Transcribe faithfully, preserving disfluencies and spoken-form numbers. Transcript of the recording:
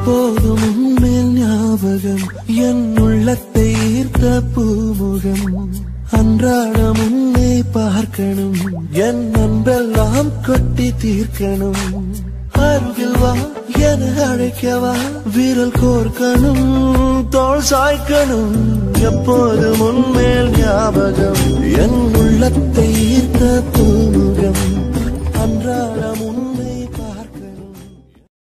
எப்போதும் உன்மேல் ஞாபகம் என் உள்ளத்தை ஈர்த்த பூமுகம் அன்றாடம் உன்னை பார்க்கணும் என் அன்பெல்லாம் கொட்டி தீர்க்கணும் அருகில் வா என அழைக்கவா விரல் கோர்க்கணும் தோள் சாய்க்கணும் எப்போதும் உன்மேல் ஞாபகம் என் உள்ளத்தை ஈர்த்த பூ